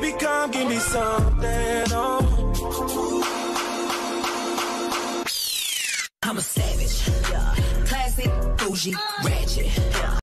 Baby, come give me something, oh. I'm a savage, yeah. Classic, bougie, ratchet, yeah.